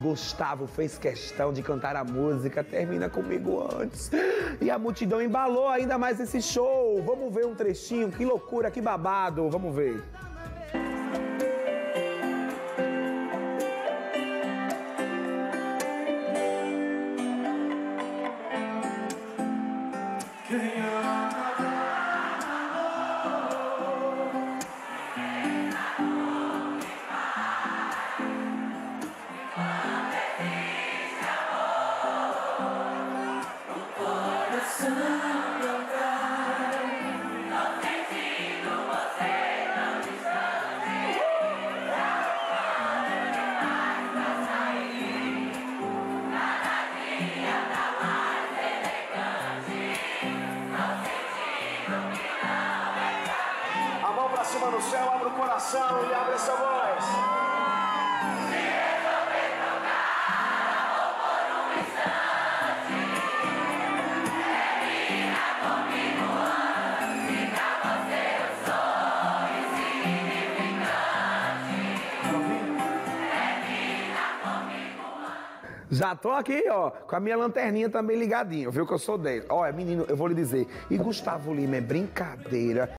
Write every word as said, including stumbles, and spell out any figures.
Gustavo fez questão de cantar a música Termina Comigo Antes. E a multidão embalou ainda mais esse show. Vamos ver um trechinho, que loucura, que babado. Vamos ver. A mão pra cima no céu, abre o coração e abre essa voz. Se resolver trocar amor por um instante, termina comigo antes, pra você eu sou insignificante. Termina comigo antes. Já tô aqui, ó, com a minha lanterninha também ligadinha, viu que eu sou dele. Ó, é menino, eu vou lhe dizer, e Gustavo Lima é brincadeira.